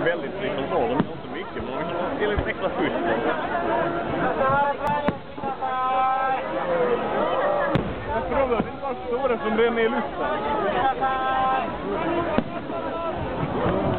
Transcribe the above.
väldigt liksom så, de gör inte mycket, men de är lite extra skjuts. Jag tror att det inte var stora som ränner i luften.